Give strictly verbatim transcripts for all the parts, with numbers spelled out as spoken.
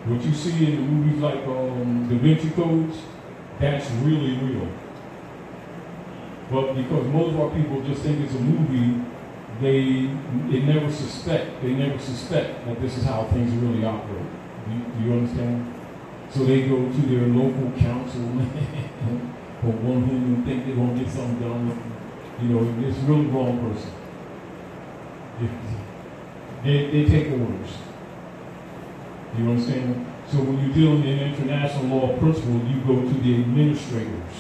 What you see in the movies like um, Da Vinci Codes, that's really real. But because most of our people just think it's a movie, they they never suspect, they never suspect that this is how things really operate. Do you, do you understand? So they go to their local council or one who think they're going to get something done. You know, it's a really wrong person. They, they take orders. You understand? So when you're dealing in international law principle, you go to the administrators.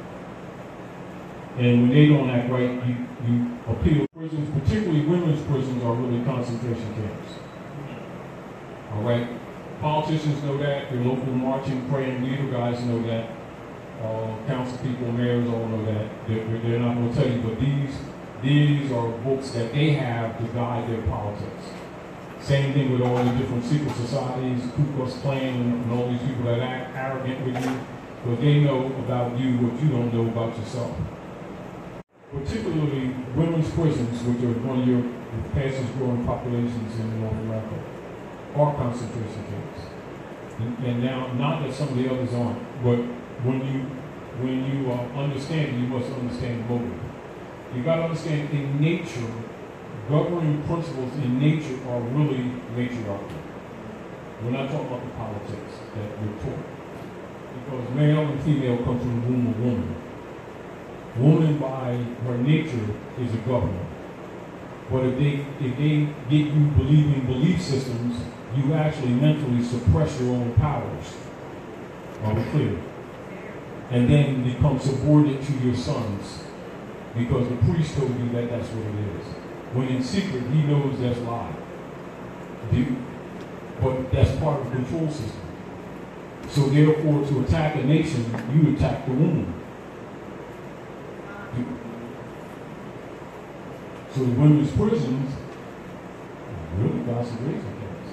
And when they don't act right, you, you appeal. Prisons, particularly women's prisons, are really concentration camps. All right? Politicians know that. Your local marching, praying leader guys know that. Uh, council people, mayors all know that. They're, they're not going to tell you, but these, these are books that they have to guide their politics. Same thing with all the different secret societies, Ku Klux Klan, and all these people that act arrogant with you, but they know about you what you don't know about yourself. Particularly women's prisons, which are one of your fastest growing populations in North America, are concentration camps. And, and now, not that some of the others aren't, but when you when you uh, understand, you must understand the motive. You got to understand in nature, governing principles in nature are really matriarchal. We're not talking about the politics that we're taught. Because male and female come from the womb of woman. Woman by her nature is a governor. But if they if they get you believing belief systems, you actually mentally suppress your own powers. Are we clear? And then become subordinate to your sons. Because the priest told you that that's what it is. When in secret, he knows that's lie. But that's part of the control system. So therefore, to attack a nation, you attack the womb. So the women's prisons really concentration camps.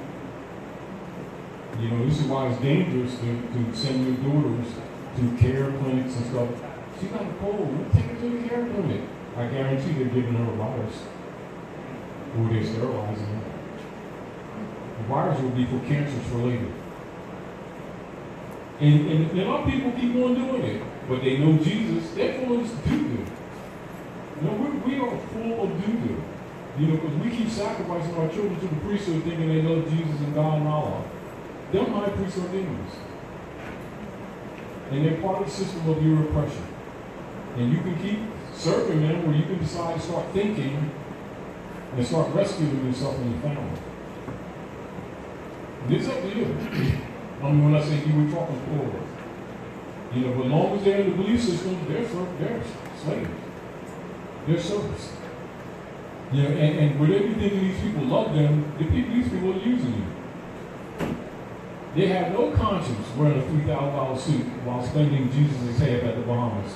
You know, this is why it's dangerous to, to send your daughters to care clinics and stuff. She got a cold. Take her to the care clinic. I guarantee they're giving her a virus. Or they're sterilizing her. The virus will be for cancers for later. And, and, and a lot of people keep on doing it. But they know Jesus, they're full of do-do. You know, we, we are full of do-do. You know, because we keep sacrificing our children to the priesthood thinking they love Jesus and God and Allah. Them high priests are demons. And they're part of the system of your oppression. And you can keep serving them, or you can decide to start thinking and start rescuing yourself and your family. And it's up to you. I mean, when I say you, we're talking plural. You know, but as long as they're in the belief system, they're, they're slaves. They're servants. You know, and, and whatever you think these people love them, the people, these people are using you. They have no conscience wearing a three thousand dollar suit while spending Jesus' half at the Bahamas.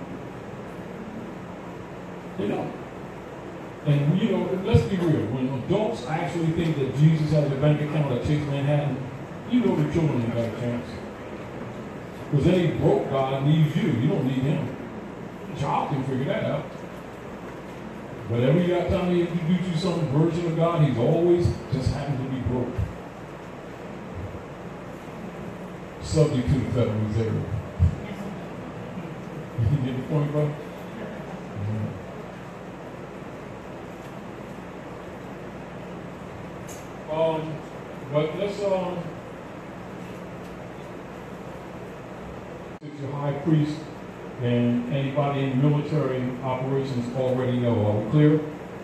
They don't. And, you know, let's be real. When adults actually think that Jesus has a bank account at Chase Manhattan, you know the children ain't got a chance. Because any broke God needs you. You don't need him. The child can figure that out. Whatever you got time to introduce you some version of God, he's always just happens to be broke. Subject to the Federal Reserve. You get the point, bro? Mm-hmm. Um, but let's, um, your high priest and anybody in military operations already know. Are we clear?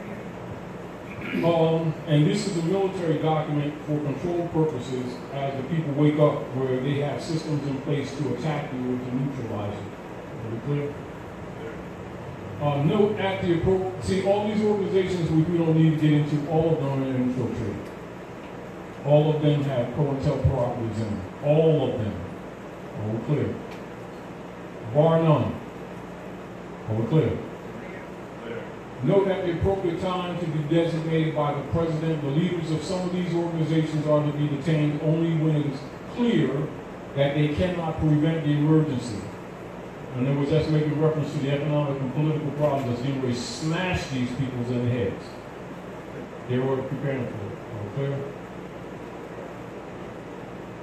Um, and this is a military document for control purposes as the people wake up where they have systems in place to attack you or to neutralize you. Are we clear? Uh, note at the appropriate, see all these organizations which we don't need to get into, all of them are infiltrated. All of them have COINTELPRO in them. All of them. Are we clear? Bar none. Are we clear? Note at the appropriate time to be designated by the president, the leaders of some of these organizations are to be detained only when it is clear that they cannot prevent the emergency. In other words, that's making reference to the economic and political problems that's getting ready to smash these peoples in the heads. They were preparing for it. Are we clear?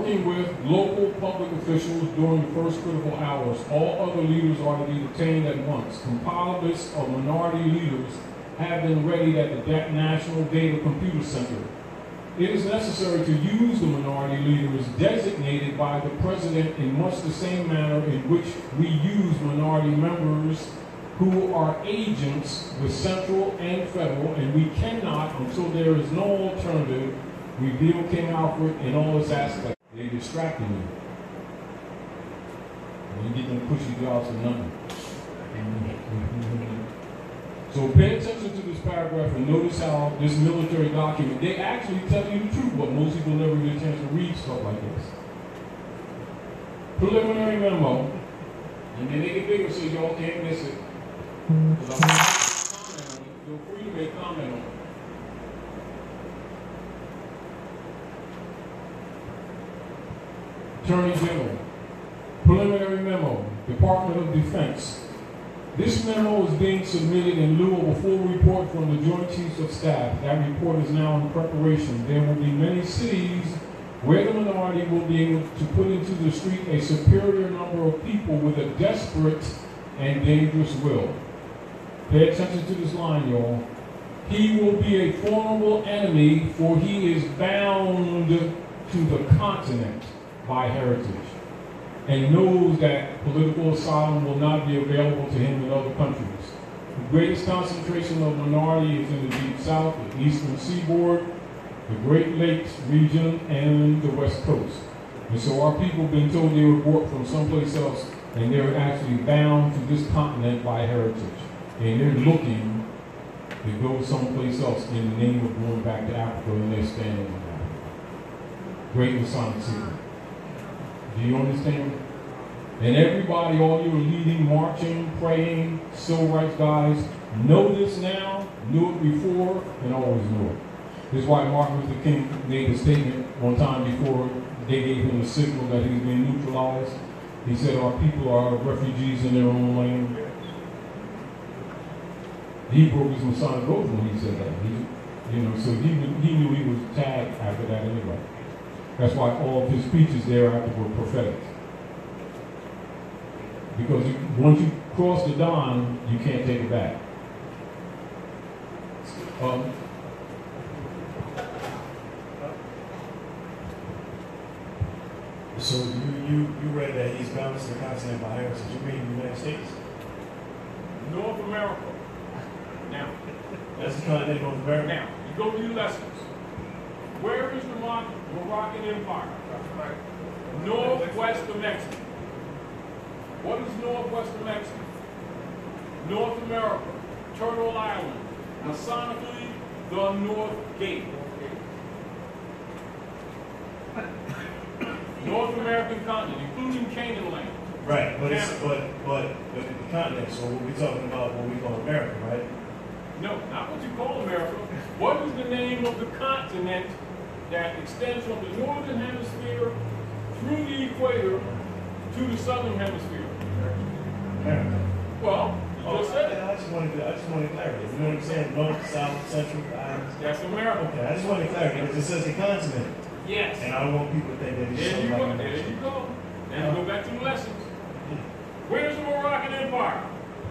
working with local public officials during the first critical hours. All other leaders are to be detained at once. Compiled lists of minority leaders have been ready at the National Data Computer Center. It is necessary to use the minority leaders designated by the President in much the same manner in which we use minority members who are agents with central and federal, and we cannot, until there is no alternative, reveal King Alfred in all its aspects. They're distracting you. And you get them pushy jobs for nothing. So pay attention to this paragraph and notice how this military document, they actually tell you the truth, but most people never get a chance to read stuff like this. Preliminary memo, and they make it bigger so y'all can't miss it. Because I'm comment on it. Feel free to make comment on it. Attorney General, preliminary memo, Department of Defense. This memo is being submitted in lieu of a full report from the Joint Chiefs of Staff. That report is now in preparation. There will be many cities where the minority will be able to put into the street a superior number of people with a desperate and dangerous will. Pay attention to this line, y'all. He will be a formidable enemy, for he is bound to the continent by heritage, and knows that political asylum will not be available to him in other countries. The greatest concentration of minority is in the Deep South, the Eastern Seaboard, the Great Lakes region, and the West Coast. And so our people have been told they were brought from someplace else, and they're actually bound to this continent by heritage. And they're looking to go someplace else in the name of going back to Africa, and they're standing on that. Great Masonic secret. Do you understand? And everybody, all you leading, marching, praying, civil rights guys, know this now, knew it before, and always knew it. This is why Martin Luther King made a statement one time before they gave him the signal that he was being neutralized. He said, our people are refugees in their own land. He broke his Masonic oath when he said that. He, you know, so he, he knew he was tagged after that anyway. That's why all of his speeches thereafter were prophetic. Because you, once you cross the Don, you can't take it back. Um, so you, you, you read that he's bound to the continent by heritage. You mean the United States? North America. Now, that's the continent of North America. Now, you go to your lessons. Where is the Moroccan Empire? Northwest of Mexico. What is northwest of Mexico? North America, Turtle Island, Masonically, the North Gate. North American continent, including Canaan land. Right, but it's, but but but the continent. So we're talking about what we call America, right? No, not what you call America. What is the name of the continent that extends from the northern hemisphere through the equator to the southern hemisphere? America. Well, you oh, just said it. I, I just wanted to, I just wanted clarity. You know what I'm saying? North, south, central, islands. That's America. Okay, I just wanted clarity because it says a continent. Yes. And I don't want people to think that it's There you something go. like There that. you go. Now you go back to the lessons. Where's the Moroccan Empire?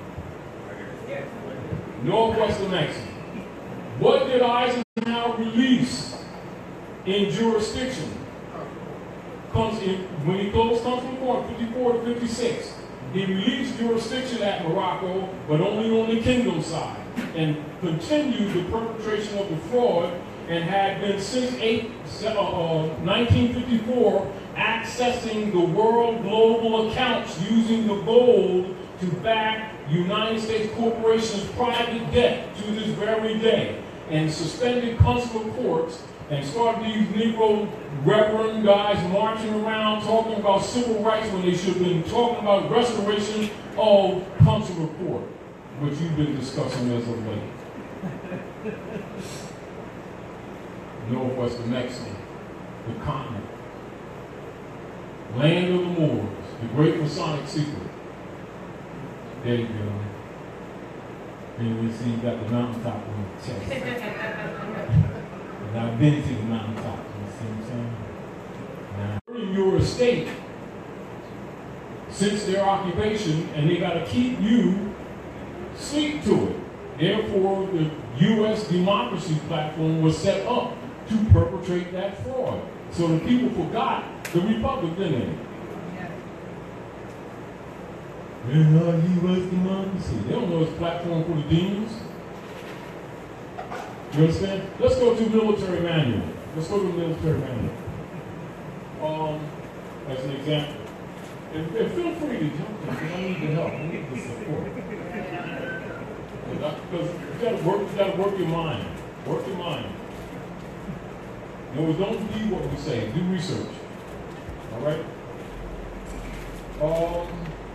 Northwest of Mexico. What did Eisenhower release in jurisdiction? Comes in, when he goes comes from court, fifty-four to fifty-six. He released jurisdiction at Morocco, but only on the kingdom side, and continued the perpetration of the fraud, and had been since eight, uh, nineteen fifty-four accessing the world global accounts using the gold to back United States corporations' private debt to this very day, and suspended consular courts and started these Negro reverend guys marching around talking about civil rights when they should have been talking about restoration of consular court, which you've been discussing as of late. Northwest of Mexico, the continent, land of the Moors, the great Masonic secret. There you go. And we see you got the mountaintop on the chest. And I've been to the mountaintop, you see what I'm saying? Now, since their occupation, and they got to keep you sleep to it. Therefore, the U S democracy platform was set up to perpetrate that fraud. So the people forgot the republic, didn't they? And uh, U S democracy. They don't know it's a platform for the demons. You understand? Let's go to military manual. Let's go to military manual. Um, as an example. And, and feel free to jump in, because I need the help. I need the support. Because you gotta work, you gotta work your mind. Work your mind. No, don't believe what we say. Do research. All right? Um,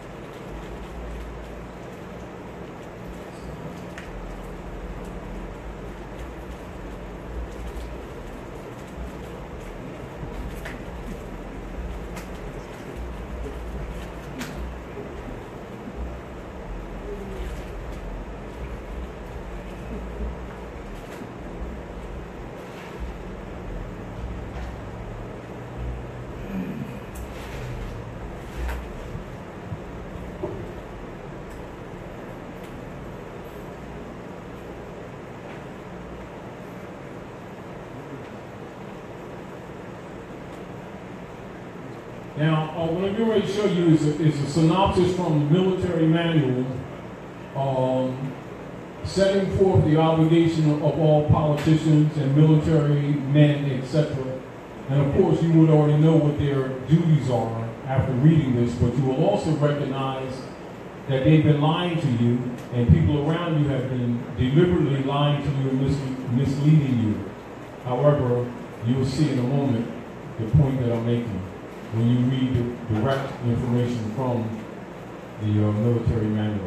Now, uh, what I'm getting ready to show you is a, is a synopsis from the military manual um, setting forth the obligation of, of all politicians and military men, et cetera. And of course, you would already know what their duties are after reading this, but you will also recognize that they've been lying to you, and people around you have been deliberately lying to you and mis misleading you. However, you will see in a moment the point that I'm making when you read the direct information from the uh, military manual.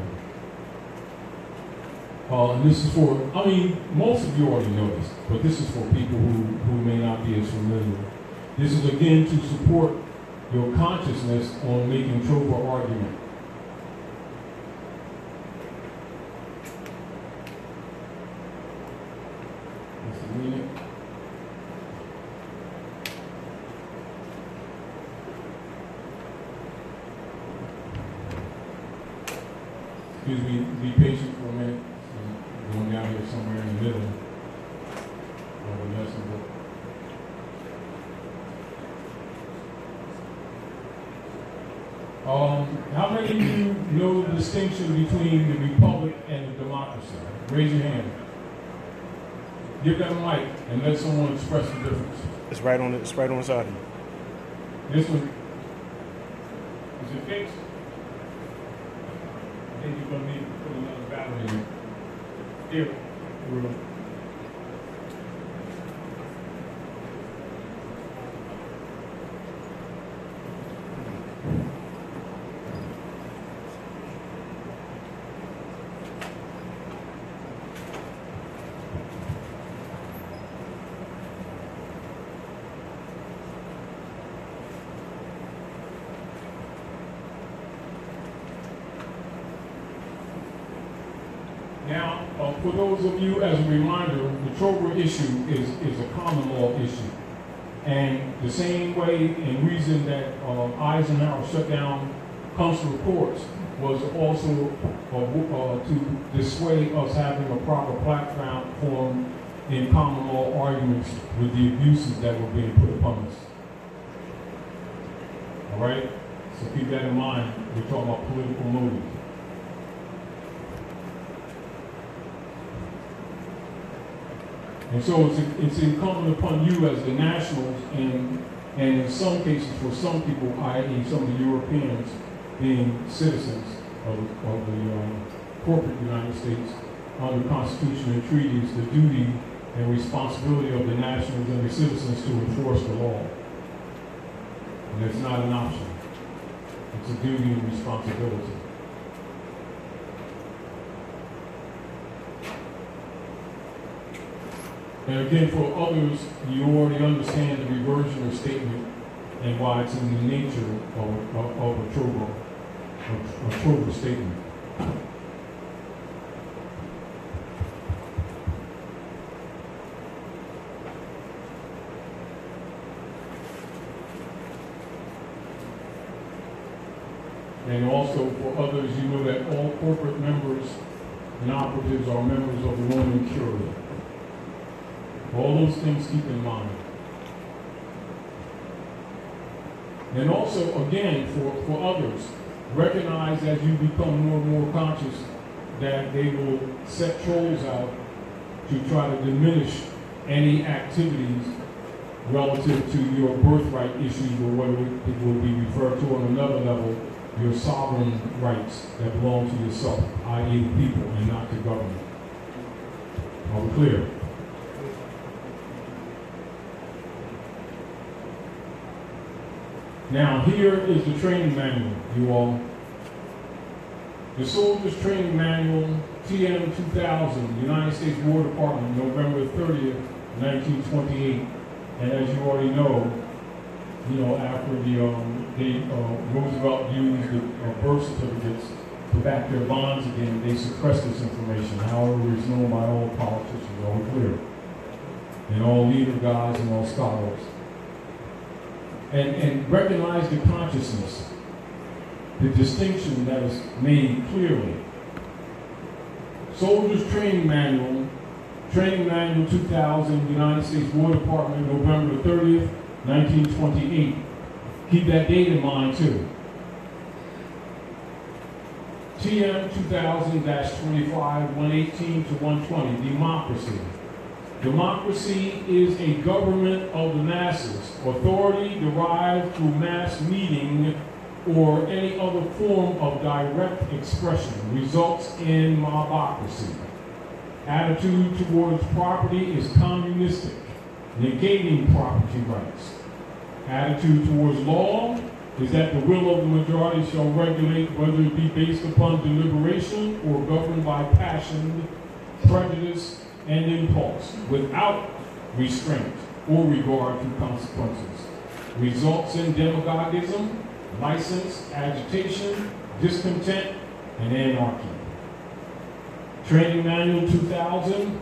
Uh, and this is for, I mean, most of you already know this, but this is for people who, who may not be as familiar. This is again to support your consciousness on making Trover argument. Just a minute. Excuse me, be patient for a minute. I'm going down here somewhere in the middle of the lesson book. Um, how many of you know the distinction between the republic and the democracy? Raise your hand. Give them a mic and let someone express the difference. It's right on the, it's right on the side of you. This one, is it fixed? I think you're going to need to put another battery in. Here. We're Now, uh, for those of you, as a reminder, the Trover issue is, is a common law issue. And the same way and reason that uh, Eisenhower shut down consular courts was also uh, uh, to dissuade us having a proper platform in common law arguments with the abuses that were being put upon us. All right? So keep that in mind. We're talking about political motives. And so it's, it's incumbent upon you as the nationals, and, and in some cases for some people, that is some of the Europeans being citizens of, of the um, corporate United States, under Constitution and treaties, the duty and responsibility of the nationals and the citizens to enforce the law. And it's not an option. It's a duty and responsibility. And again, for others, you already understand the reversionary statement and why it's in the nature of, of, of a Trover, a, a Trover statement. And also for others, you know that all corporate members and operatives are members of the Roman Curia. All those things keep in mind. And also, again, for, for others, recognize as you become more and more conscious that they will set trolls out to try to diminish any activities relative to your birthright issues, or whether it will be referred to on another level, your sovereign rights that belong to yourself, that is the people, and not to government. Are we clear? Now, here is the training manual, you all. The Soldiers Training Manual, T M two thousand, United States War Department, November thirtieth, nineteen twenty-eight. And as you already know, you know, after the, um, they, uh, Roosevelt used the uh, birth certificates to back their bonds again, they suppressed this information. However, it's known by all politicians, all clear, and all leader guys and all scholars. And, and recognize the consciousness, the distinction that is made clearly. Soldiers Training Manual, Training Manual two thousand, United States War Department, November thirtieth, nineteen twenty-eight. Keep that date in mind too. T M two thousand twenty-five, one eighteen to one twenty, Democracy. Democracy is a government of the masses, authority derived through mass meeting or any other form of direct expression, results in mobocracy. Attitude towards property is communistic, negating property rights. Attitude towards law is that the will of the majority shall regulate, whether it be based upon deliberation or governed by passion, prejudice, and impulse, without restraint or regard to consequences. Results in demagogism, license, agitation, discontent, and anarchy. Training Manual two thousand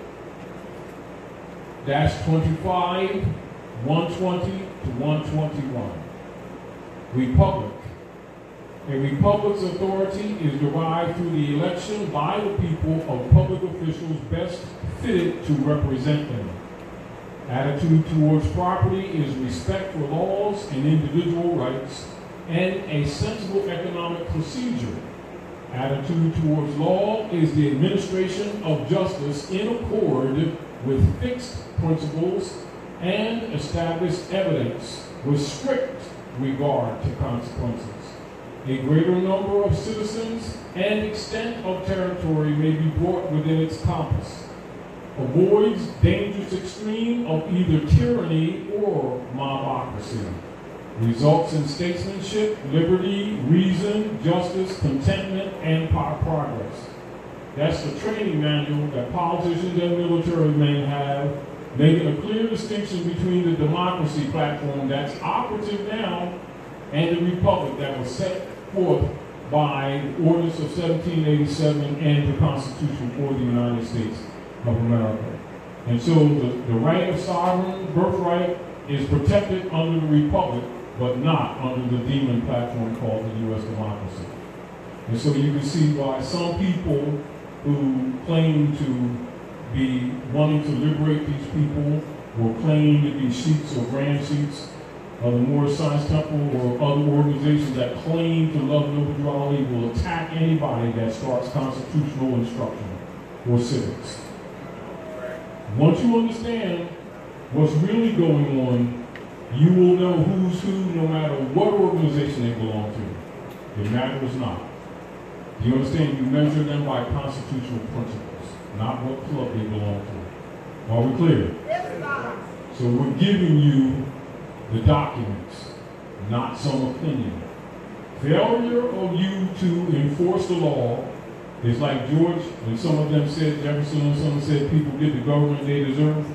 twenty-five, one twenty to one twenty-one. Republic. A republic's authority is derived through the election by the people of public officials best fitted to represent them. Attitude towards property is respect for laws and individual rights and a sensible economic procedure. Attitude towards law is the administration of justice in accord with fixed principles and established evidence with strict regard to consequences. A greater number of citizens and extent of territory may be brought within its compass. Avoids dangerous extreme of either tyranny or mobocracy. Results in statesmanship, liberty, reason, justice, contentment, and progress. That's the training manual that politicians and military men have, making a clear distinction between the democracy platform that's operative now and the republic that was set forth by the Ordinance of seventeen eighty-seven and the Constitution for the United States of America. And so the, the right of sovereign birthright is protected under the republic, but not under the demon platform called the U S democracy. And so you can see why some people who claim to be wanting to liberate these people or claim to be sheiks or grand sheiks of the Moorish Science Temple or other organizations that claim to love noble duality will attack anybody that starts constitutional instruction or civics. Once you understand what's really going on, you will know who's who no matter what organization they belong to. It matters not. Do you understand? You measure them by constitutional principles, not what club they belong to. Are we clear? Yes, so we're giving you the documents, not some opinion. Failure of you to enforce the law is like George, and some of them said, Jefferson and some said, people get the government they deserve.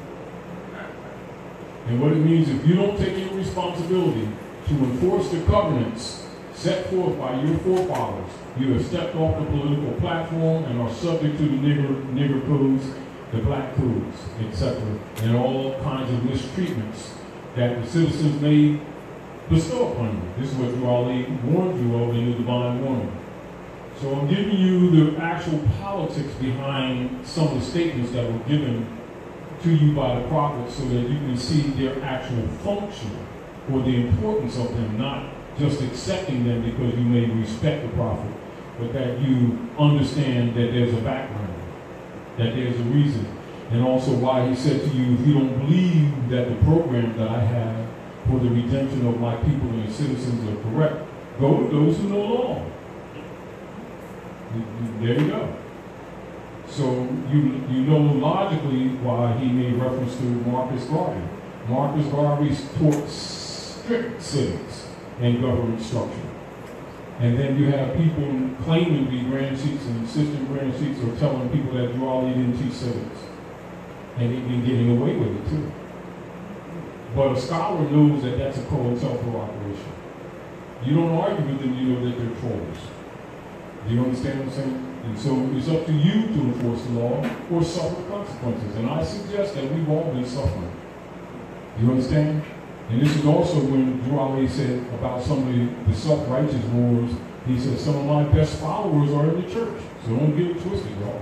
And what it means, if you don't take any responsibility to enforce the covenants set forth by your forefathers, you have stepped off the political platform and are subject to the nigger, nigger codes, the black codes, et cetera, and all kinds of mistreatments that the citizens may bestow upon you. This is what Ali warned you of in the divine warning. So I'm giving you the actual politics behind some of the statements that were given to you by the prophets so that you can see their actual function or the importance of them, not just accepting them because you may respect the prophet, but that you understand that there's a background, that there's a reason, and also why he said to you, if you don't believe that the program that I have for the redemption of my people and the citizens are correct, go with those who know law. There you go. So you you know logically why he made reference to Marcus Garvey. Marcus Garvey taught strict civics and government structure. And then you have people claiming to be grand chiefs and assistant grand chiefs or telling people that Drew Ali didn't teach civics. And they've been getting away with it too. But a scholar knows that that's a COINTELPRO operation. You don't argue with them, you know that they're trolls. Do you understand what I'm saying? And so it's up to you to enforce the law or suffer consequences. And I suggest that we've all been suffering. You understand? And this is also when Drew Ali said about some of the, the self-righteous wars, he said, some of my best followers are in the church. So don't get it twisted, y'all.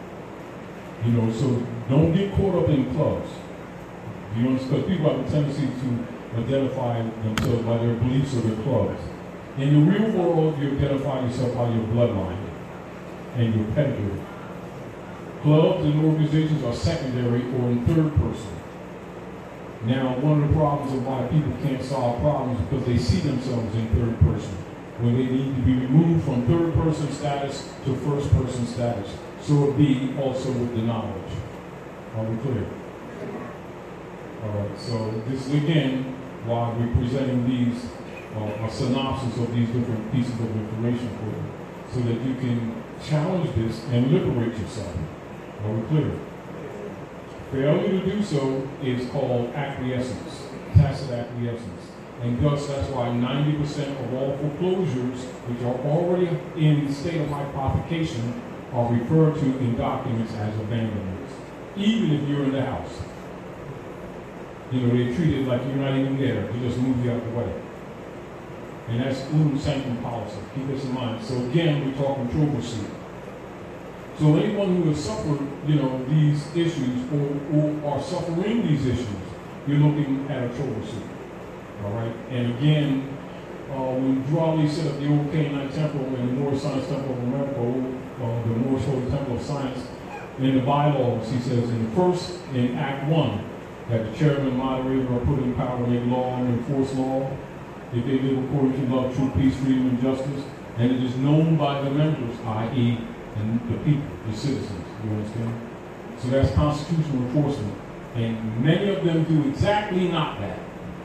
You know, so don't get caught up in clubs. You understand? Because people have a tendency to identify themselves by their beliefs or their clubs. In the real world, you identify yourself by your bloodline and your pedigree. Clubs and organizations are secondary or in third person. Now, one of the problems of why people can't solve problems is because they see themselves in third person, when they need to be removed from third person status to first person status. So it be also with the knowledge. Are we clear? All right, so this is again why we're presenting these uh, a synopsis of these different pieces of information for you, so that you can challenge this and liberate yourself. Are we clear? Failure to do so is called acquiescence, tacit acquiescence. And thus, that's why ninety percent of all foreclosures, which are already in the state of hypothecation, are referred to in documents as abandonments, even if you're in the house. You know, they treat it like you're not even there. They just move you out the way. And that's unum sanctum policy. Keep this in mind. So again, we're talking trouble suit. So anyone who has suffered, you know, these issues or, or are suffering these issues, you're looking at a trouble suit. All right? And again, uh, when Drew Ali set up the old Canaanite Temple and the Moorish Science Temple of America, uh, the Moorish Holy Temple of Science, in the bylaws, he says in the first, in Act one, that the chairman and moderator are put in power to make law and enforce law, if they live according to love, truth, peace, freedom, and justice, and it is known by the members, that is, and the people, the citizens, you understand? So that's constitutional enforcement. And many of them do exactly not that.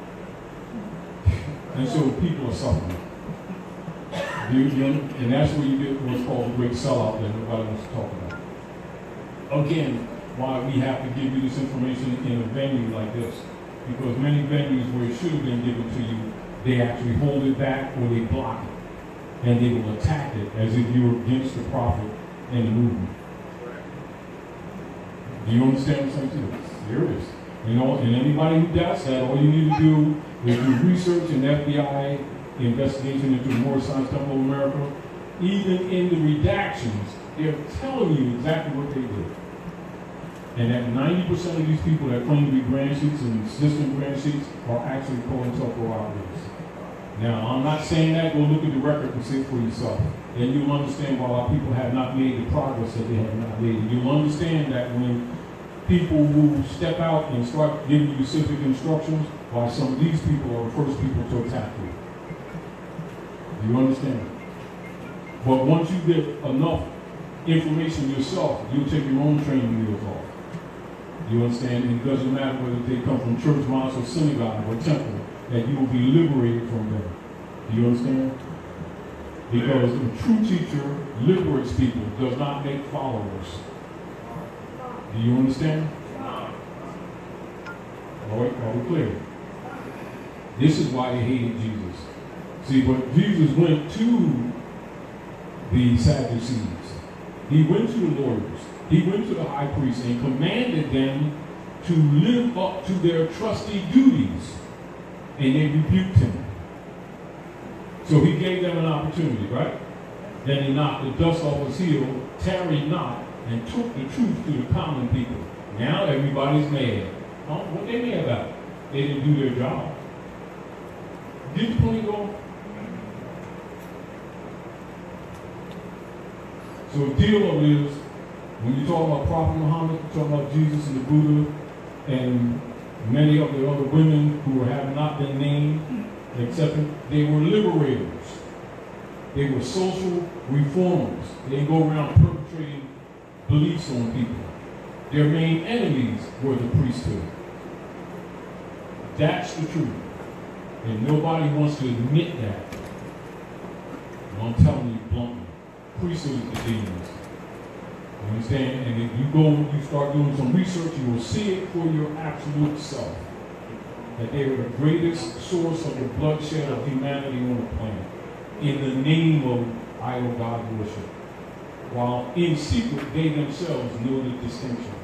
And so people are suffering. You, you, and that's where you get what's called the great sellout that nobody wants to talk about. Again, why we have to give you this information in a venue like this. Because many venues where it should have been given to you, they actually hold it back or they block it. And they will attack it as if you were against the prophet and the movement. Do you understand what I'm saying? It's serious. You know, and anybody who doubts that, all you need to do is do research in the F B I investigation into the Moorish Science Temple of America. Even in the redactions, they're telling you exactly what they did. And that ninety percent of these people that claim to be grand chiefs and assistant grand chiefs are actually COINTELPRO operators. Now, I'm not saying that. Go look at the record and see it for yourself. And you'll understand why our people have not made the progress that they have not made. And you'll understand that when people who step out and start giving you specific instructions, why some of these people are the first people to attack you. Do you understand? But once you get enough information yourself, you'll take your own training wheels off. You understand? And it doesn't matter whether they come from church, mosque, or synagogue, or temple, that you will be liberated from them. Do you understand? Because a true teacher liberates people, does not make followers. Do you understand? All right, are we clear? This is why they hated Jesus. See, but Jesus went to the Sadducees. He went to the lawyers. He went to the high priest and commanded them to live up to their trusty duties. And they rebuked him. So he gave them an opportunity, right? Then he knocked the dust off his heel, tarried not, and took the truth to the common people. Now everybody's mad. Oh, what they mad about? They didn't do their job. Get the point going? So the deal of it is, when you talk about Prophet Muhammad, you talk about Jesus and the Buddha, and many of the other women who have not been named, except they were liberators. They were social reformers. They didn't go around perpetrating beliefs on people. Their main enemies were the priesthood. That's the truth. And nobody wants to admit that. I'm telling you bluntly. Priesthood is the demons. You understand? And if you go, you start doing some research, you will see it for your absolute self. That they are the greatest source of the bloodshed of humanity on the planet. In the name of idol God worship. While in secret, they themselves know the distinction.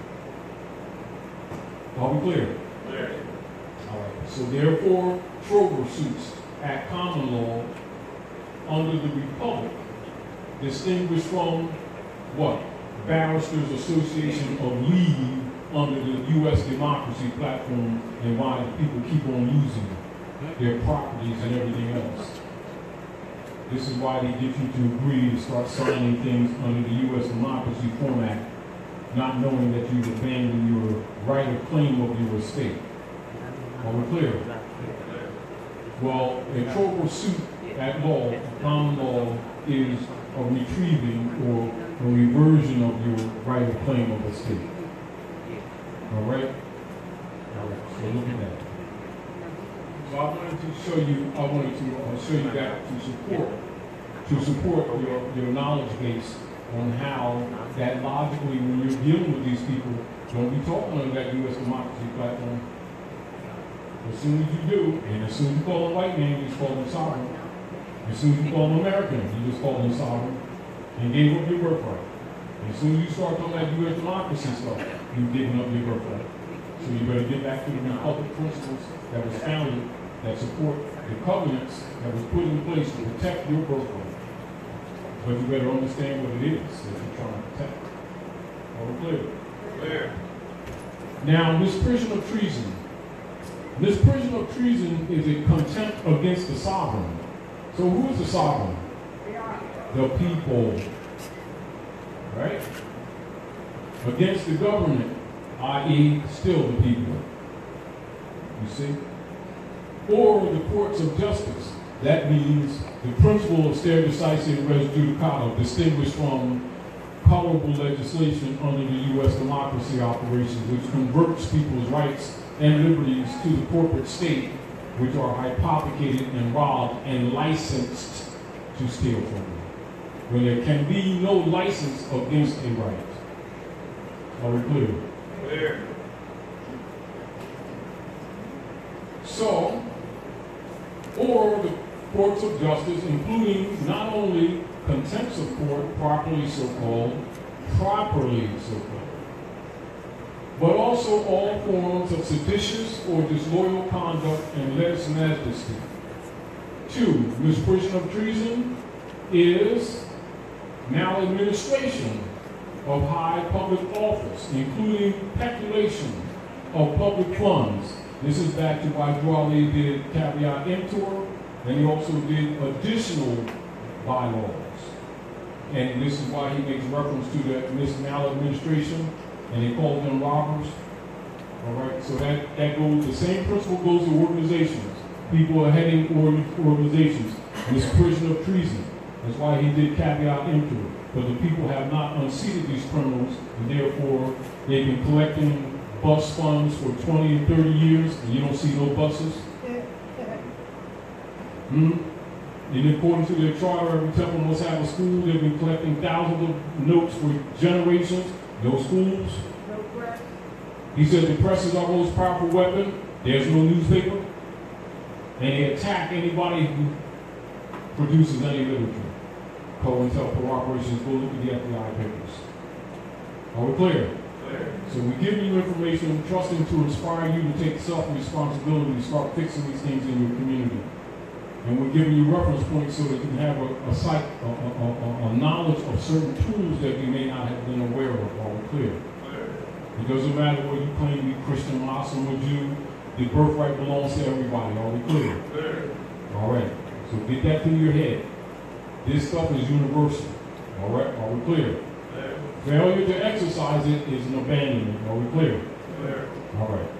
Are we clear? Clear. All right. So therefore, trover suits at common law under the Republic, distinguished from what? Barristers Association of Leave under the U S democracy platform, and why people keep on using their properties and everything else. This is why they get you to agree to start signing things under the U S democracy format, not knowing that you've abandoned your right of claim of your estate. Are we clear? Well, a trover suit at law, common law, is a retrieving or a reversion of your right of claim of estate. All right? All right, so look at that. So I wanted to show you, I wanted to uh, show you that to support, to support your, your knowledge base on how that logically, when you're dealing with these people, don't be talking on that U S democracy platform. As soon as you do, and as soon as you call a white man, you just call them sovereign. As soon as you call them American, you just call them sovereign, and gave up your birthright. As soon as you start talking that U S democracy stuff, you've given up your birthright. So you better get back to the Republic principles that was founded, that support the covenants that was put in place to protect your birthright. But you better understand what it is that you're trying to protect. Are we clear? Clear. Now, misprision of treason. Misprision of treason is a contempt against the sovereign. So who is the sovereign? The people. Right? Against the government, that is still the people. You see? Or the courts of justice. That means the principle of stare decisis res judicata, distinguished from colorable legislation under the U S democracy operations, which converts people's rights and liberties to the corporate state, which are hypothecated and robbed and licensed to steal from them. When there can be no license against a right. Are we clear? Clear. So, or the courts of justice, including not only contempt of court, properly so-called, properly so-called, but also all forms of seditious or disloyal conduct and lese majesty. Two, misprision of treason is maladministration of high public office, including peculation of public funds. This is back to why Dwali did caveat emptor, and he also did additional bylaws. And this is why he makes reference to that mis maladministration, and he calls them robbers. All right, so that, that goes, the same principle goes to organizations. People are heading organizations. Misprision of treason. That's why he did caveat emptor. But the people have not unseated these criminals, and therefore they've been collecting bus funds for twenty and thirty years, and you don't see no buses. Hmm? In accordance to their charter, every temple must have a school. They've been collecting thousands of notes for generations. No schools. No press. He said the press is our most powerful weapon. There's no newspaper. And they attack anybody who produces any literature. COINTELPRO operations, go look at the F B I papers. Are we clear? Clear. So we give you information, trusting to inspire you to take self-responsibility to start fixing these things in your community. And we're giving you reference points so that you can have a, a, psych, a, a, a, a knowledge of certain tools that you may not have been aware of. Are we clear? It doesn't matter whether you claim to be Christian, Muslim, or Jew. The birthright belongs to everybody. Are we clear? All right. So get that through your head. This stuff is universal. All right. Are we clear? Failure to exercise it is an abandonment. Are we clear? All right.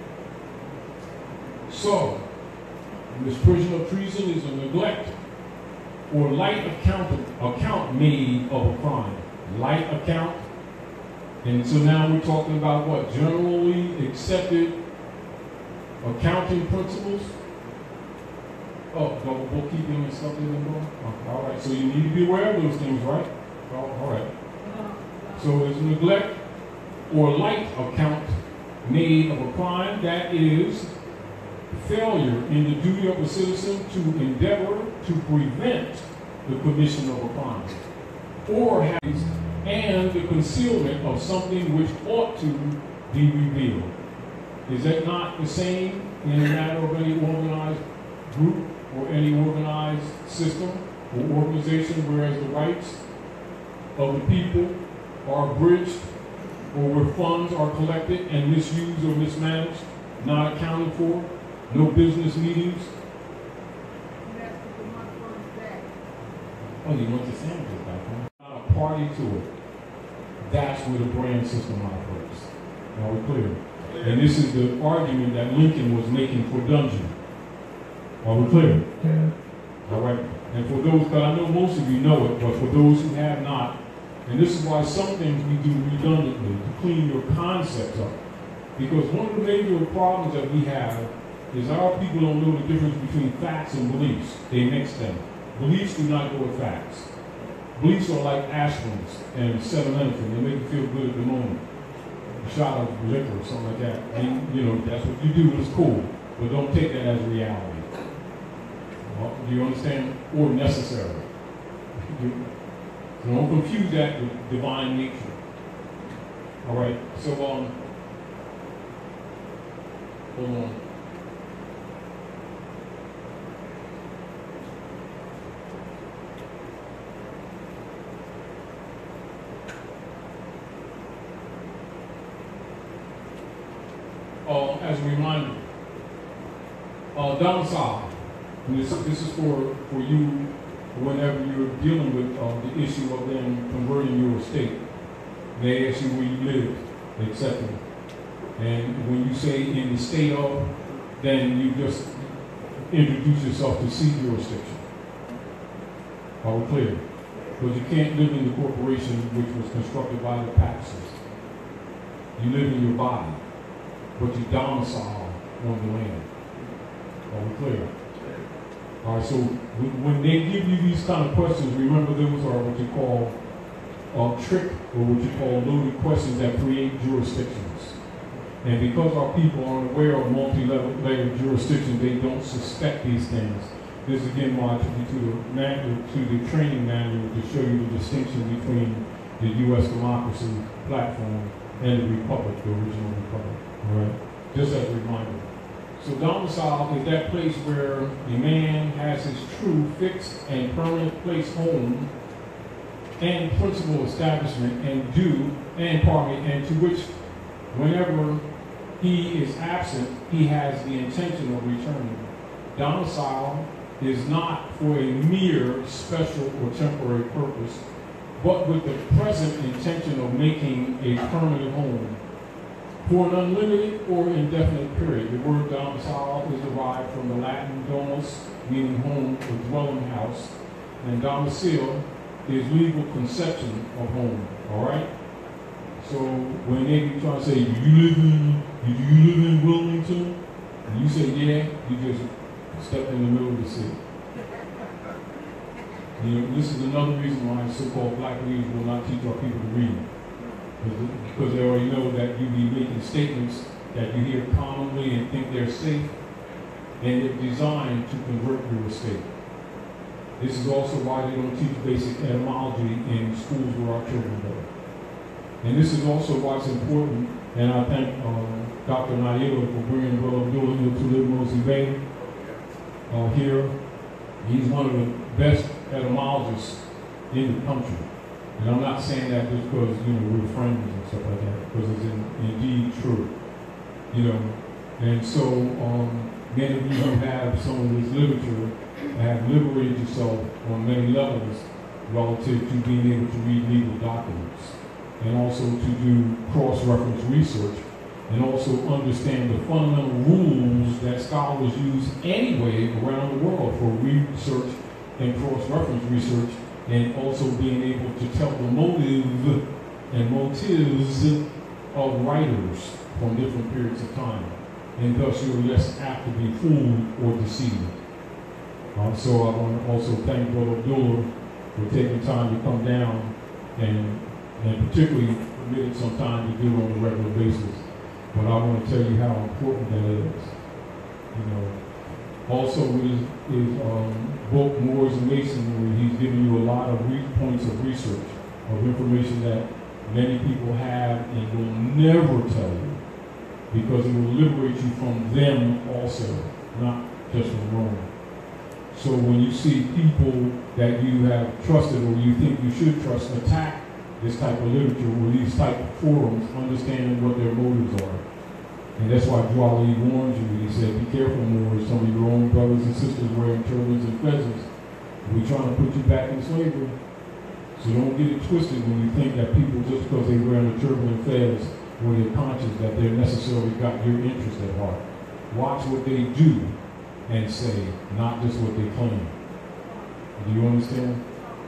So, misprision of treason is a neglect or light account, account made of a crime. Light account. And so now we're talking about what? Generally accepted accounting principles. Oh, double bookkeeping and stuff isn't going? Oh, all right. So you need to be aware of those things, right? Oh, all right. So it's neglect or light account made of a crime, that is failure in the duty of a citizen to endeavor to prevent the commission of a crime, or has, and the concealment of something which ought to be revealed. Is that not the same in the matter of any organized group or any organized system or organization, whereas the rights of the people are abridged, or where funds are collected and misused or mismanaged, not accounted for, no business meetings? Oh, you want the sandwiches back, huh? Not a party to it. That's where the brand system operates. Are we clear? And this is the argument that Lincoln was making for Dungeon. Are we clear? Yeah. All right. And for those, because I know most of you know it, but for those who have not, and this is why some things we do redundantly, to clean your concepts up. Because one of the major problems that we have is our people don't know the difference between facts and beliefs. They mix them. Beliefs do not go with facts. Beliefs are like aspirins and acetaminophen. They make you feel good at the moment. A shot of liquor or something like that. And, you know, that's what you do, it's cool. But don't take that as reality. Well, do you understand? Or necessary. So don't confuse that with divine nature. All right, so, um, hold on. Uh, as a reminder, uh, domicile, and this, this is for, for you whenever you're dealing with uh, the issue of them converting your estate. They ask you where you live, et cetera. And when you say in the state of, then you just introduce yourself to C jurisdiction. Are we clear? Because you can't live in the corporation which was constructed by the Paxes. You live in your body, but you domicile on the land. Are we clear? All right, so when they give you these kind of questions, remember those are what you call uh, trick, or what you call loaded questions that create jurisdictions. And because our people aren't aware of multi-level layered jurisdictions, they don't suspect these things. This again why I took you to the, manual, to the training manual to show you the distinction between the U S democracy platform and the republic, the original republic. All right, just as a reminder. So domicile is that place where a man has his true, fixed, and permanent place home and principal establishment and due and pardon me, and to which whenever he is absent, he has the intention of returning. Domicile is not for a mere special or temporary purpose, but with the present intention of making a permanent home for an unlimited or indefinite period. The word domicile is derived from the Latin domus, meaning home or dwelling house, and domicile is legal conception of home. All right. So when they be trying to say, "Do you live in? Do you live in Wilmington?" and you say, "Yeah," you just step in the middle of the sea. You know, this is another reason why so-called black leaders will not teach our people to read. Because they already know that you be making statements that you hear commonly and think they're safe, and they're designed to convert your estate. This is also why they don't teach basic etymology in schools where our children go. And this is also why it's important, and I thank um, Doctor Naila for bringing Brother Abdullah to Liberals Bay uh, here. He one of the best etymologists in the country. And I'm not saying that just because, you know, we're friends and stuff like that, because it's in, indeed true. You know, and so um, many of you who have some of this literature have liberated yourself on many levels relative to being able to read legal documents, and also to do cross-reference research, and also understand the fundamental rules that scholars use anyway around the world for research and cross-reference research, and also being able to tell the motive and motives of writers from different periods of time. And thus you're less apt to be fooled or deceived. Uh, so I want to also thank Brother Abdullah for taking time to come down and, and particularly committed some time to do it on a regular basis. But I want to tell you how important that is. You know, also with his, his um, book, Moors and Masonry, he's giving you a lot of re- points of research, of information that many people have and will never tell you, because it will liberate you from them also, not just from Rome. So when you see people that you have trusted or you think you should trust attack this type of literature or these type of forums, understanding what their motives are. And that's why Dwali warned you. He said, be careful, Moors. Some of your own brothers and sisters wearing turbans and fezzes. We're trying to put you back in slavery. So don't get it twisted when you think that people, just because they're wearing a turban and fez, or they're conscious that they've necessarily got your interest at heart. Watch what they do and say, not just what they claim. Do you understand?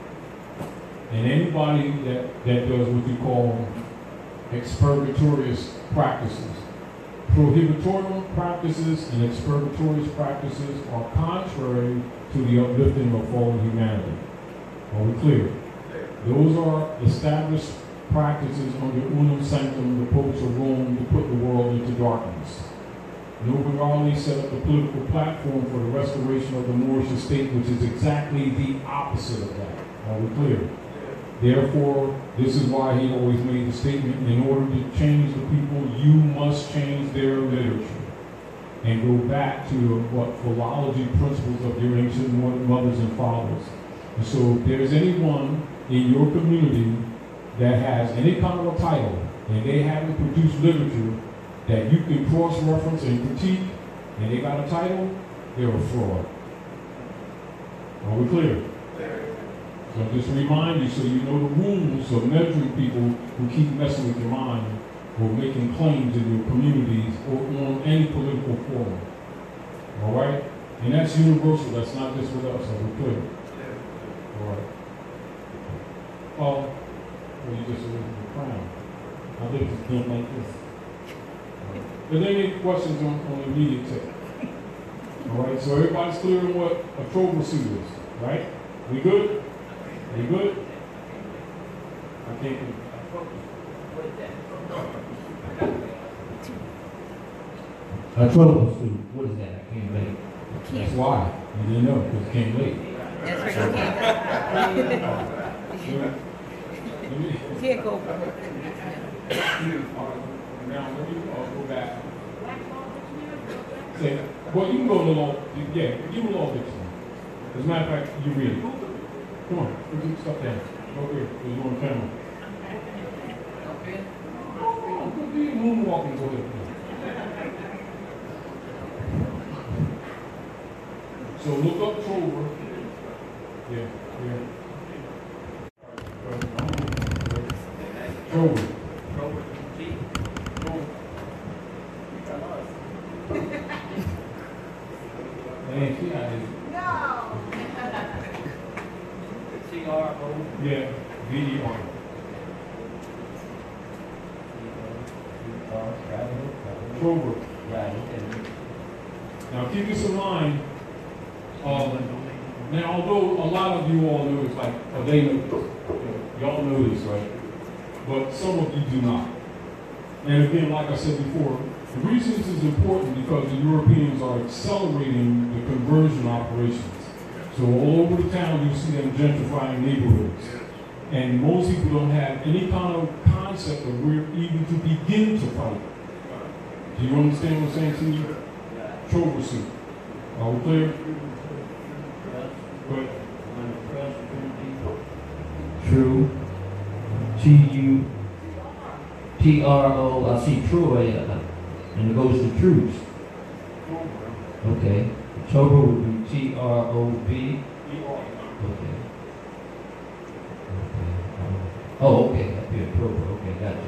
And anybody that, that does what you call expurgatorious practices, prohibitorial practices and expurgatorious practices are contrary to the uplifting of fallen humanity. Are we clear? Those are established practices under unum sanctum, the popes of Rome, to put the world into darkness. Novarali set up a political platform for the restoration of the Moorish state, which is exactly the opposite of that. Are we clear? Therefore, this is why he always made the statement, in order to change the people, you must change their literature. And go back to what philology principles of your ancient mothers and fathers. And so if there's anyone in your community that has any kind of a title, and they haven't produced literature that you can cross-reference and critique, and they got a title, they're a fraud. Are we clear? So just remind you so you know the rules of measuring people who keep messing with your mind or making claims in your communities or on any political forum. All right? And that's universal. That's not just with us. Are we clear? All right. Oh, well, you just raised the crown. I think it's done like this. Are there any questions on, on the immediate tip? All right, so everybody's clear on what a Trover suit is, right? We good? We good? I can't. A Trover suit, what is that? I can't relate. That's why. You didn't know, because it came late. That's right. You can't go. Now, let me uh, go back. Say, well, you can go to law. Yeah, you can law dictionary. As a matter of fact, you read it. Come on, put your stuff down. Go here. You're on camera. Oh, good. Be moonwalking. Go ahead. So look up Trover. Yeah, yeah. Trover. Man, she out here. No. C R O. Yeah, V E R. Trover. Yeah, Now keep this in mind. Um, now, although a lot of you all know this, like, oh, they know this. Y'all know this, right? But some of you do not. And again, like I said before, the reason this is important because the Europeans are accelerating the conversion operations. So all over the town, you see them gentrifying neighborhoods. And most people don't have any kind of concept of where even to begin to fight. Do you understand what I'm saying to you? Trover suit. Are we clear? but True. T U T R O. I see Troy, uh, and it goes to Truth. Okay. October would be T R O B. Okay. Okay. Oh, okay. Up here, October. Okay, gotcha.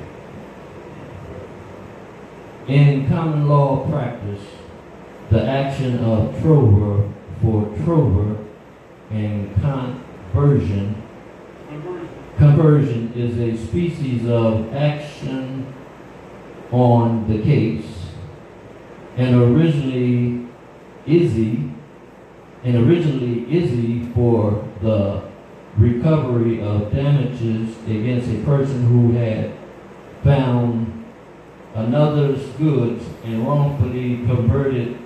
In common law practice, the action of trover for trover and conversion conversion is a species of action on the case, and originally Izzy, and originally Izzy for the recovery of damages against a person who had found another's goods and wrongfully converted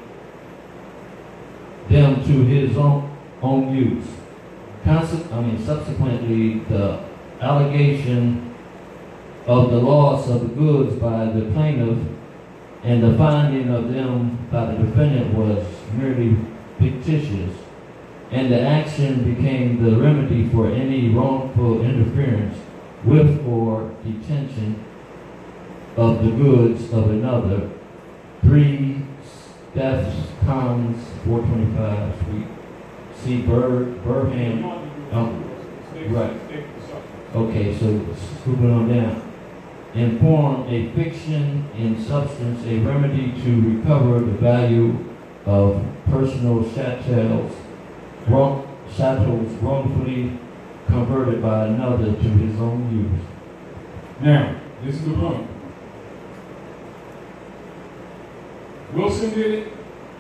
them to his own, own use. Conse- I mean, subsequently, the allegation of the loss of the goods by the plaintiff and the finding of them by the defendant was merely fictitious, and the action became the remedy for any wrongful interference with or detention of the goods of another. Three Steph's Commons, four twenty-five Street. See Bur Burham. Um, right. Okay, so scooping on down. Inform a fiction in substance, a remedy to recover the value of personal chattels, wrong, chattels wrongfully converted by another to his own use. now, this is the point. Wilson did it,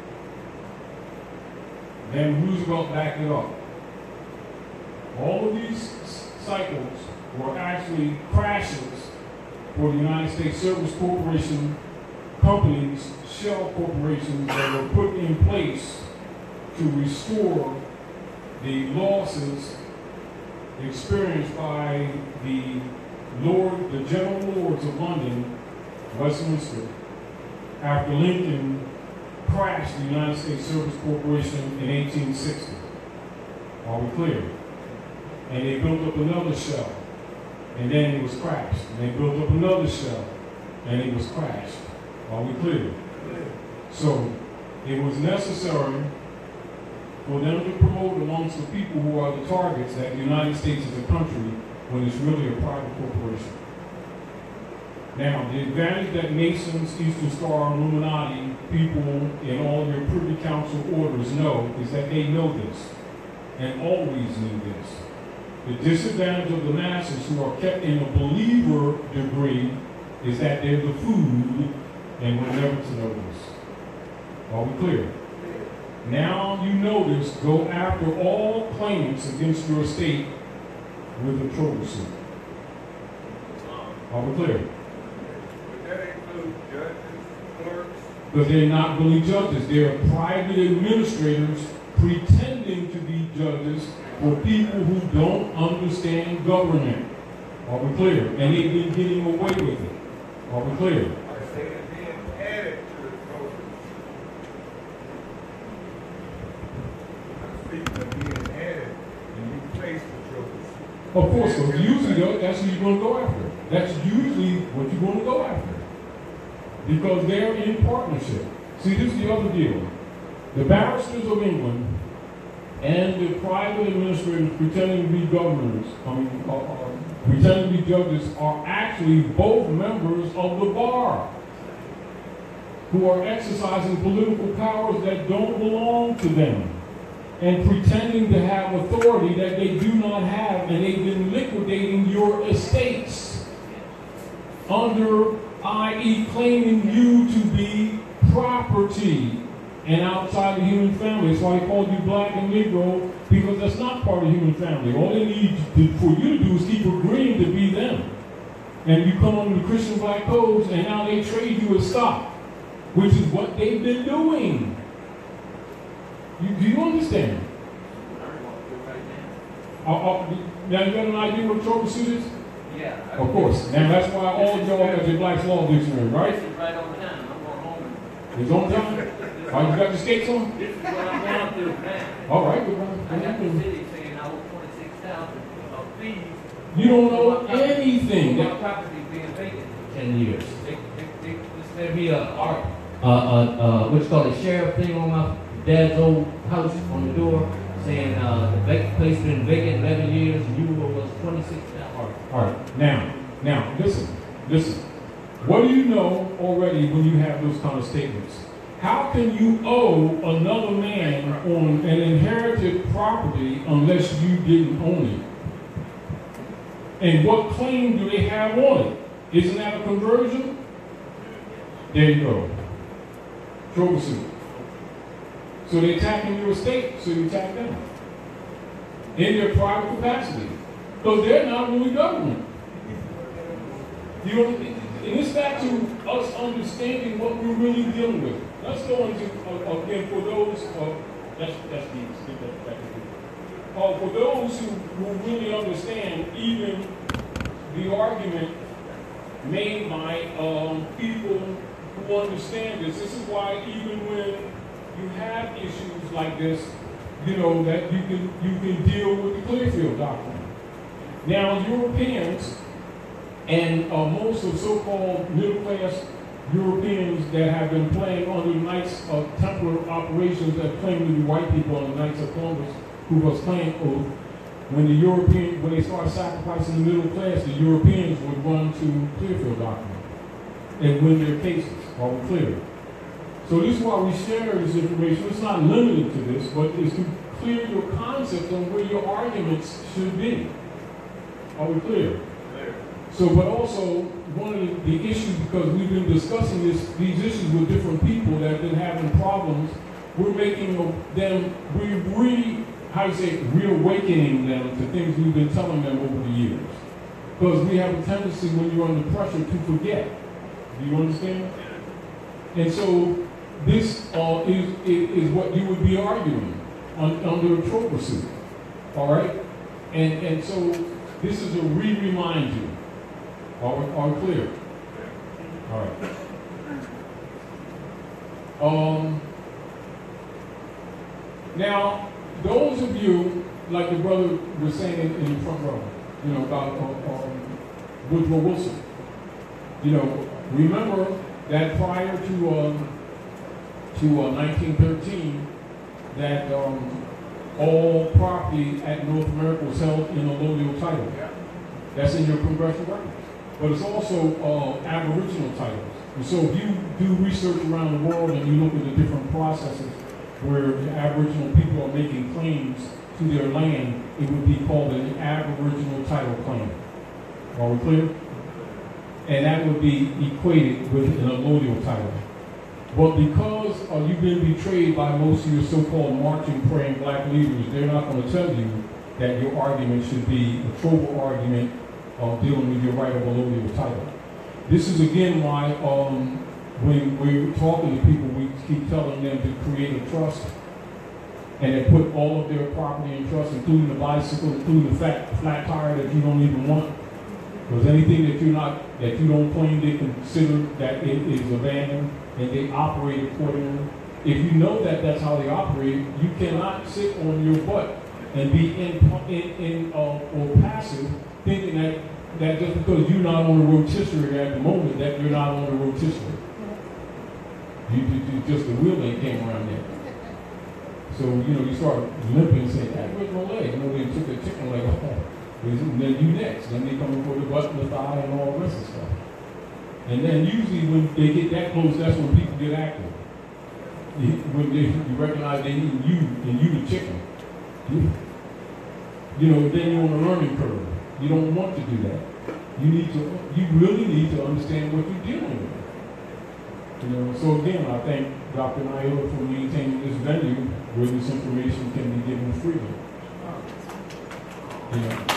then Roosevelt backed it up. All of these cycles were actually crashes for the United States Service Corporation companies, shell corporations that were put in place to restore the losses experienced by the Lord, the General Lords of London, Westminster, after Lincoln crashed the United States Service Corporation in eighteen sixty. Are we clear? And they built up another shell, and then it was crashed. And they built up another shell, and it was crashed. Are we clear? So it was necessary for them to promote amongst the people who are the targets that the United States is a country when it's really a private corporation. Now, the advantage that Masons, Eastern Star, Illuminati, people in all your Privy Council orders know is that they know this and always knew this. The disadvantage of the masses who are kept in a believer degree is that they're the food and we're never to know this. Are we clear? Now you know this, go after all claimants against your estate with a trover suit. Are we clear? But they're not really judges. They're private administrators pretending to be judges for people who don't understand government. Are we clear? And they've been getting away with it. Are we clear? Of course, so usually though, that's who you're going to go after. That's usually what you're going to go after. Because they're in partnership. See, this is the other deal. The barristers of England and the private administrators pretending to be governors, I mean, uh, uh, pretending to be judges, are actually both members of the bar who are exercising political powers that don't belong to them and pretending to have authority that they do not have, and they've been liquidating your estates under, that is claiming you to be property and outside the human family. That's why they called you black and Negro, because that's not part of the human family. All they need to, for you to do is keep agreeing to be them. And you come under the Christian black codes, and now they trade you as stock, which is what they've been doing. You, do you understand? Uh, uh, now you got an idea what a trover suit is? Yeah. Of course. Now that's why all of y'all have your Black's Law Dictionary, right? It's right on time. I'm going home. It's on time? Oh, you got your skates on? This is what I'm going through now. All right, good one. I got the city saying I owe twenty-six thousand of fees. You don't know anything. My That, property being vacant for ten years. They, they, they, this may be a art, uh, uh, uh, what's called a sheriff thing on my dad's old house on the door, saying uh, the vac- place been vacant eleven years and you owe us twenty-six thousand. all right, now, now, listen, listen. What do you know already when you have those kind of statements? How can you owe another man on an inherited property unless you didn't own it? And what claim do they have on it? Isn't that a conversion? There you go. Trover suit. So they're attacking your estate, so you attack them. In their private capacity. Because they're not really government. You know, and it's back to us understanding what we're really dealing with. Let's go into, uh, again, for those, uh, that's, that's the, that, that, uh, for those who, who really understand even the argument made by um, people who understand this. This is why even when you have issues like this, you know, that you can, you can deal with the Clearfield Doctrine. Now, Europeans and uh, most of so-called middle-class Europeans that have been playing under the Knights of Templar operations that claim to be white people on the Knights of Columbus, who was playing oath, when the European, when they started sacrificing the middle class, the Europeans would run to Clearfield Doctrine and win their cases. Are we clear? So this is why we share this information. It's not limited to this, but it's to clear your concepts on where your arguments should be. Are we clear? So, but also, one of the, the issues, because we've been discussing this, these issues with different people that have been having problems, we're making them, we re, how you say, reawakening them to things we've been telling them over the years. Because we have a tendency when you're under pressure to forget. Do you understand? And so, this uh, is, is, is what you would be arguing on, under a Trover suit. All right? And, and so, this is a re-remind you. Are we, are we clear? All right. Um, now, those of you, like the brother was saying in, in the front row, you know, about uh, um, Woodrow Wilson, you know, remember that prior to um, to uh, nineteen thirteen, that um, all property at North America was held in a allodial title. That's in your congressional records. But it's also uh, Aboriginal titles. And so if you do research around the world and you look at the different processes where the Aboriginal people are making claims to their land, it would be called an Aboriginal title claim. Are we clear? And that would be equated with an allodial title. But because uh, you've been betrayed by most of your so-called marching, praying black leaders, they're not going to tell you that your argument should be a Trover argument of dealing with your right of allodial title. This is again why um, when we're talking to people, we keep telling them to create a trust and they put all of their property in trust, including the bicycle, including the fat, flat tire that you don't even want. Because anything that you're not, that you don't claim, they consider that it is abandoned and they operate accordingly. If you know that that's how they operate, you cannot sit on your butt and be in, in, in uh, or passive, thinking that, that just because you're not on the rotisserie at the moment, that you're not on the rotisserie. You, you, you just the wheel ain't came around there. So, you know, you start limping and saying, hey, where's my leg? You know, they took the chicken leg off. And then you next. Then they come for the butt and the thigh and all the rest of stuff. And then usually when they get that close, that's when people get active. When they, you recognize they need you and you the chicken. You, you know, then you're on a learning curve. You don't want to do that. You need to, you really need to understand what you're dealing with. You know, so again, I thank Doctor Naila for maintaining this venue where this information can be given freely. You know.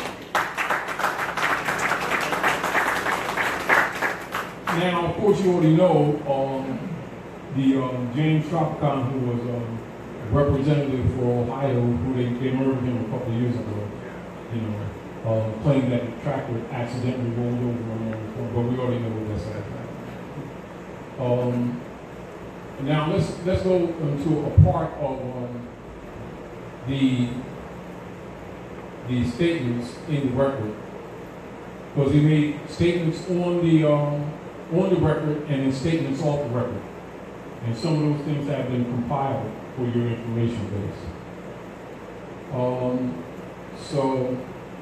Now, of course, you already know um, the um, James Tropicon, who was um, representative for Ohio, who they, they murdered him a couple of years ago. You know. Uh, claim that the tractor accidentally rolled over on him, but we already know what that's like. Um, now let's let's go into a part of um, the the statements in the record, because he made statements on the um, on the record and then statements off the record, and some of those things have been compiled for your information base. Um, so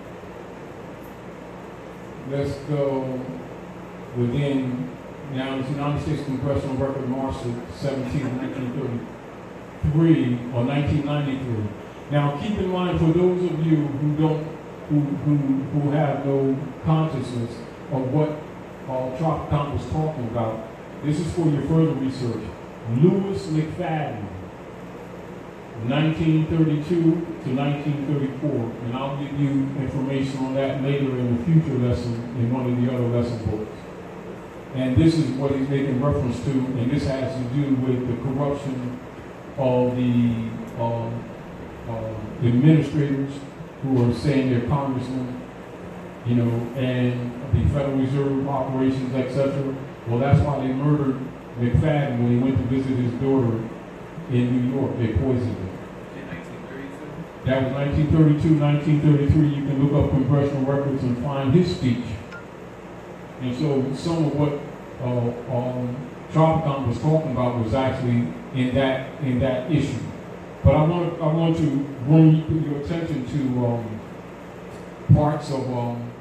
let's go within. Now, it's United States Congressional Record, March seventeenth, nineteen thirty-three, or nineteen ninety-three. Now, keep in mind, for those of you who don't, who who who have no consciousness of what uh, Tropicon was talking about, this is for your further research. Lewis McFadden, nineteen thirty-two to nineteen thirty-four, and I'll give you information on that later in the future lesson in one of the other lesson books. And this is what he's making reference to, and this has to do with the corruption of the um, uh, administrators who are saying they're congressmen, you know, and the Federal Reserve operations, et cetera. Well, that's why they murdered McFadden when he went to visit his daughter in New York. They poisoned him. In nineteen thirty-two? That was nineteen thirty-two, nineteen thirty-three. You can look up congressional records and find his speech. And so some of what uh, um, Tropicon was talking about was actually in that in that issue. But I want I want to bring your attention to um, parts of um,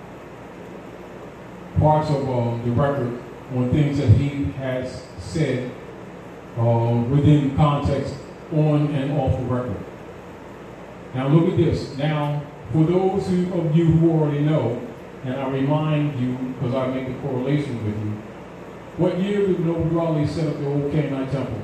parts of um, the record on things that he has said uh, within context on and off the record. Now look at this. Now, for those who, of you who already know, and I remind you, because I make a correlation with you, what year did Noble Raleigh set up the old Canaanite Temple?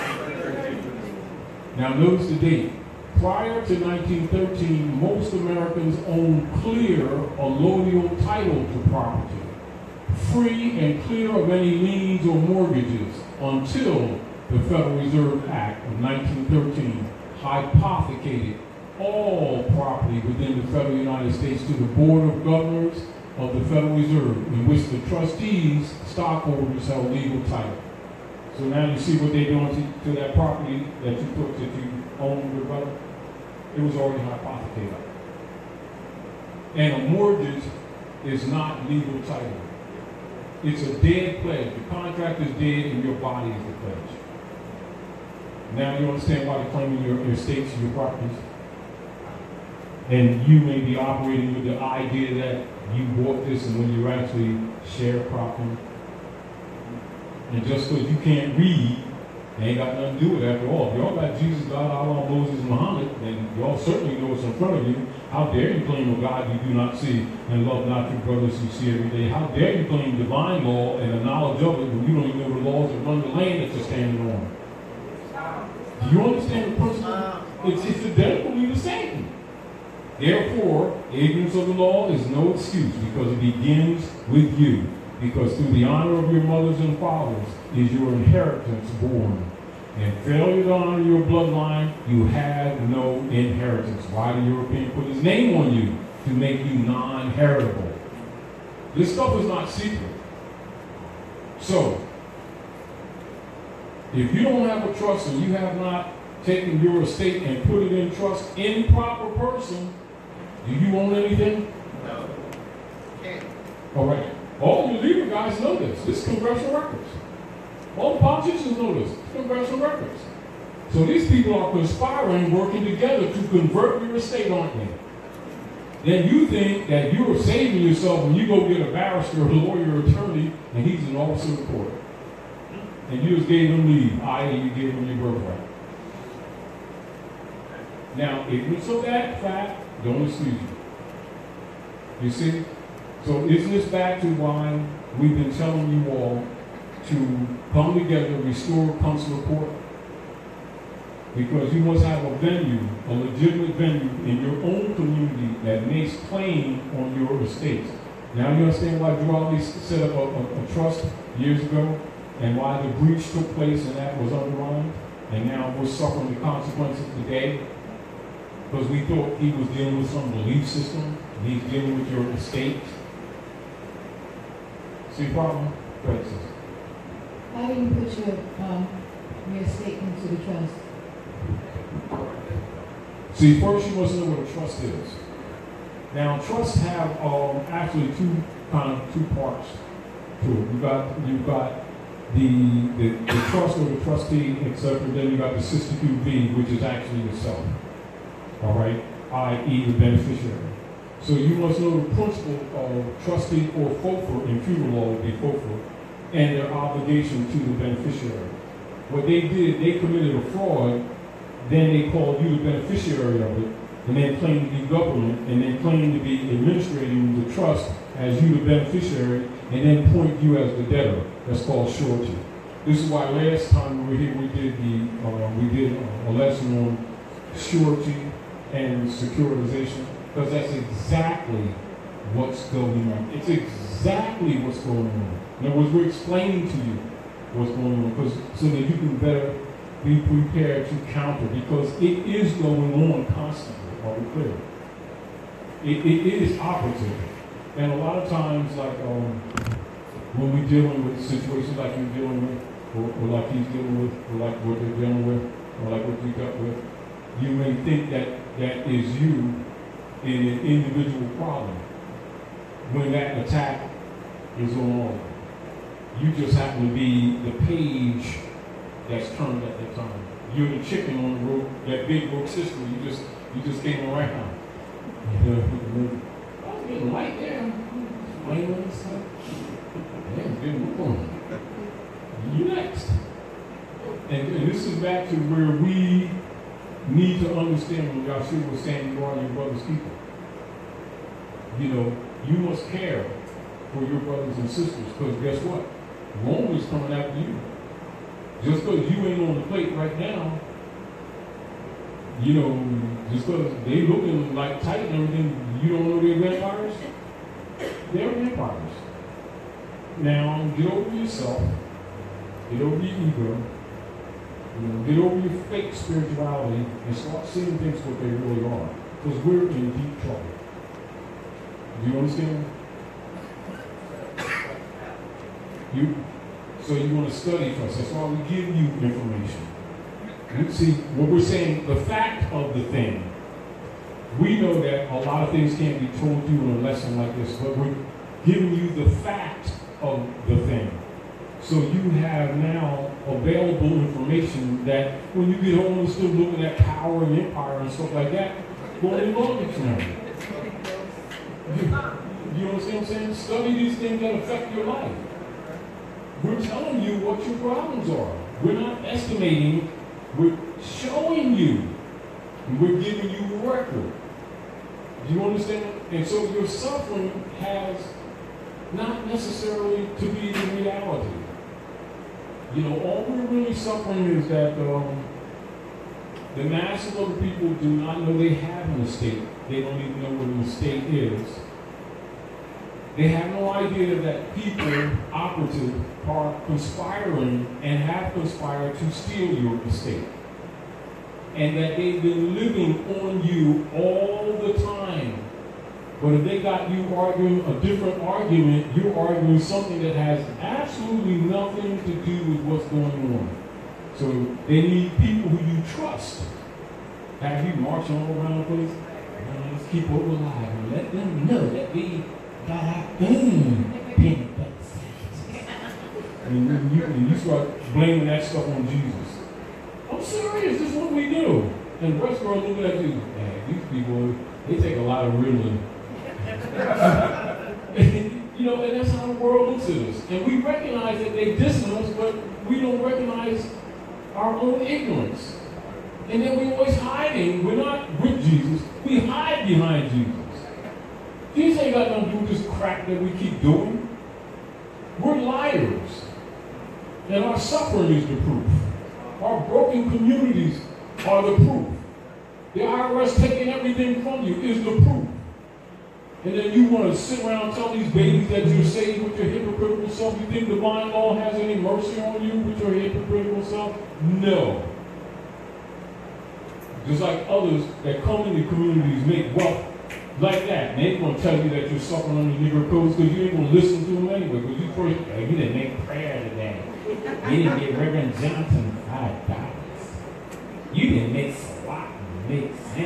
Now notice the date. Prior to nineteen thirteen, most Americans owned clear allodial title to property, free and clear of any liens or mortgages, until the Federal Reserve Act of nineteen thirteen hypothecated all property within the federal United States to the Board of Governors of the Federal Reserve, in which the trustees, stockholders, held legal title. So now you see what they're doing to, to that property that you took, that you owned, your brother. It was already hypothecated. And a mortgage is not legal title. It's a dead pledge. The contract is dead and your body is the pledge. Now you understand why they're claiming your, your estates and your properties? And you may be operating with the idea that you bought this and when you actually sharecropping. And just because you can't read, it ain't got nothing to do with it after all. If y'all got Jesus, God, Allah, Moses, Muhammad, then y'all certainly know what's in front of you. How dare you claim a God you do not see and love not your brothers you see every day? How dare you claim divine law and the knowledge of it when you don't even know the laws that run the land that you're standing on? Do you understand the principle? It's, it's identically the same. Therefore, ignorance of the law is no excuse, because it begins with you. Because through the honor of your mothers and fathers is your inheritance born. And failure to honor your bloodline, you have no inheritance. Why the European put his name on you? To make you non-heritable. This stuff is not secret. So, if you don't have a trust and you have not taken your estate and put it in trust in proper person, do you own anything? No. Can't. All right. All the legal guys know this. This is congressional records. All the politicians know this. It's congressional records. So these people are conspiring, working together to convert your estate, aren't they? Then you think that you're saving yourself when you go get a barrister, a lawyer, attorney, and he's an officer of the court. And you just gave him leave, that is you gave him your birthright. Now, ignorance of that fact, don't excuse you. You see? So isn't this back to why we've been telling you all to come together, restore consular court? Because you must have a venue, a legitimate venue in your own community that makes claim on your estates. Now you understand why Drew Ali set up a, a, a trust years ago, and why the breach took place and that was undermined, and now we're suffering the consequences today? Because we thought he was dealing with some belief system, and he's dealing with your estate. See the problem? Go ahead, sister. How do you put your um, Your statement to the trust. See, first you must know what a trust is. Now, trusts have um, actually two kind of two parts to it. You got you got the, the the trust or the trustee, et cetera. Then you got the sister Q V, which is actually yourself. All right, that is the beneficiary. So you must know the principle of trustee or F O F A in feudal law would be F O F A, and their obligation to the beneficiary. What they did, they committed a fraud. Then they called you the beneficiary of it, and then claimed to be government, and then claimed to be administrating the trust as you the beneficiary, and then point you as the debtor. That's called surety. This is why last time we were here, we did the uh, we did a lesson on surety and securitization, because that's exactly what's going on. It's exactly what's going on. In other words, we're explaining to you what's going on, because so that you can better be prepared to counter, because it is going on constantly. Are we clear? It, it, it is operative. And a lot of times, like um, when we're dealing with situations like you're dealing with, or, or like he's dealing with, or like what they're dealing with, or like what you got with, you may think that that is you in an individual problem, when that attack is on all of them. You just happen to be the page that's turned at that time. You're the chicken on the road, that big rotisserie. You just you just came around. You know, I was getting light there. Playing on this stuff. Yeah, good move on. You next. And, and this is back to where we need to understand when Yahshua was saying you are your brother's keeper. You know, you must care for your brothers and sisters, because guess what? Rome is coming after you. Just because you ain't on the plate right now, you know, just because they looking like tight and everything, you don't know they're vampires? They're vampires. Now, get over yourself, get over your ego, you know, get over your fake spirituality, and start seeing things what they really are. Because we're in deep trouble. Do you understand? You, so you want to study first. That's why we give you information. You see, what we're saying, the fact of the thing, we know that a lot of things can't be told to you in a lesson like this, but we're giving you the fact of the thing. So you have now available information that when you get home and still looking at power and empire and stuff like that, go in the law dictionary. You, you understand what I'm saying? Study these things that affect your life. We're telling you what your problems are. We're not estimating, we're showing you. And we're giving you a record. Do you understand? And so your suffering has not necessarily to be the reality. You know, all we're really suffering is that um, the masses of the people do not know they have an estate. They don't even know what an estate is. They have no idea that people, operative, are conspiring and have conspired to steal your estate. And that they've been living on you all the time. But if they got you arguing a different argument, you're arguing something that has absolutely nothing to do with what's going on. So they need people who you trust. Have you marching all around the place? Now let's keep hope alive and let them know that we got our own penny bucks. And then you, and you start blaming that stuff on Jesus. I'm serious, this is what we do. And the rest of the world looking at you, man, these people, they take a lot of realism. You know, and that's how the world looks at us. And we recognize that they diss us, but we don't recognize our own ignorance. And then we're always hiding. We're not with Jesus. We hide behind Jesus. Jesus ain't got nothing to do with this crap that we keep doing. We're liars. And our suffering is the proof. Our broken communities are the proof. The I R S taking everything from you is the proof. And then you want to sit around and tell these babies that you're saved with your hypocritical self. You think divine law has any mercy on you with your hypocritical self? No. Just like others that come into communities make wealth like that. And they're going to tell you that you're suffering under Negro codes because you ain't going to listen to them anyway. Because you first, hey, you didn't make prayer today. You didn't get Reverend Johnson five dollars. You didn't make a lot make sense.